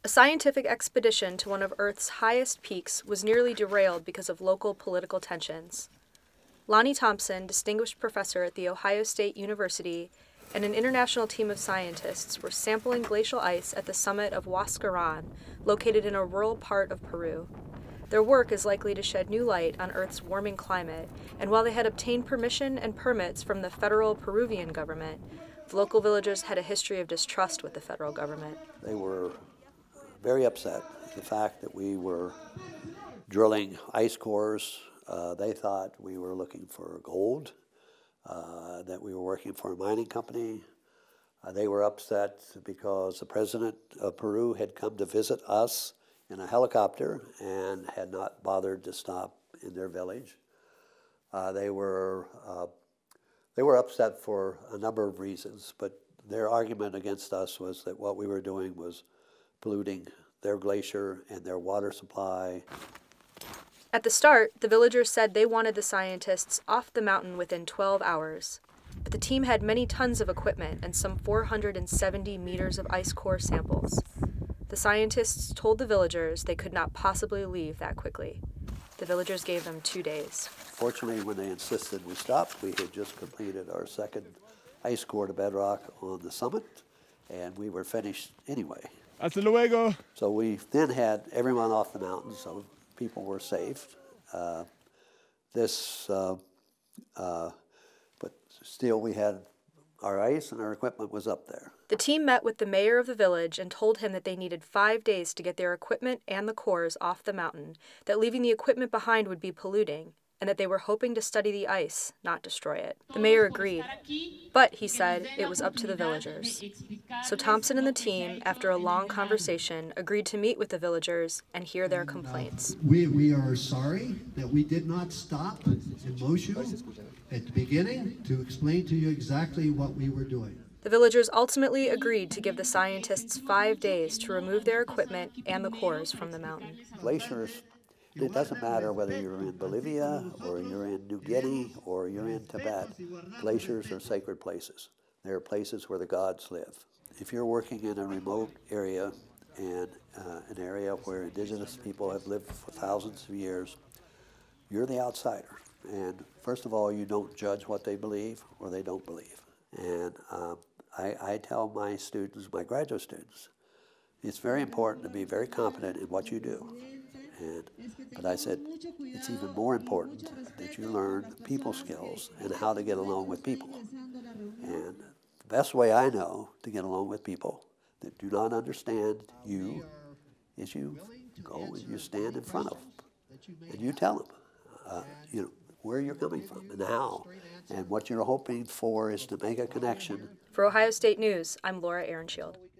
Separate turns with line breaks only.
A scientific expedition to one of Earth's highest peaks was nearly derailed because of local political tensions. Lonnie Thompson, distinguished professor at The Ohio State University, and an international team of scientists were sampling glacial ice at the summit of Huascarán, located in a rural part of Peru. Their work is likely to shed new light on Earth's warming climate, and while they had obtained permission and permits from the federal Peruvian government, the local villagers had a history of distrust with the federal government.
They were very upset at the fact that we were drilling ice cores. They thought we were looking for gold, that we were working for a mining company. They were upset because the president of Peru had come to visit us in a helicopter and had not bothered to stop in their village. They were upset for a number of reasons, but their argument against us was that what we were doing was polluting their glacier and their water supply.
At the start, the villagers said they wanted the scientists off the mountain within 12 hours. But the team had many tons of equipment and some 470 meters of ice core samples. The scientists told the villagers they could not possibly leave that quickly. The villagers gave them 2 days.
Fortunately, when they insisted we stop, we had just completed our second ice core to bedrock on the summit, and we were finished anyway.
Hasta luego.
So we then had everyone off the mountain, so people were safe. But still we had our ice and our equipment was up there.
The team met with the mayor of the village and told him that they needed 5 days to get their equipment and the cores off the mountain, that leaving the equipment behind would be polluting, and that they were hoping to study the ice, not destroy it. The mayor agreed, but he said it was up to the villagers. So Thompson and the team, after a long conversation, agreed to meet with the villagers and hear their complaints.
We are sorry that we did not stop in Musho at the beginning to explain to you exactly what we were doing.
The villagers ultimately agreed to give the scientists 5 days to remove their equipment and the cores from the mountain.
Glaciers, it doesn't matter whether you're in Bolivia or you're in New Guinea or you're in Tibet. Glaciers are sacred places. They're places where the gods live. If you're working in a remote area and an area where indigenous people have lived for thousands of years, you're the outsider. And first of all, you don't judge what they believe or they don't believe. And I tell my students, my graduate students, it's very important to be very competent in what you do. But I said, it's even more important that you learn people skills and how to get along with people. And the best way I know to get along with people that do not understand you is you go and you stand in front of them and you tell them, where you're coming from and how. And what you're hoping for is to make a connection.
For Ohio State News, I'm Laura Aaronshield.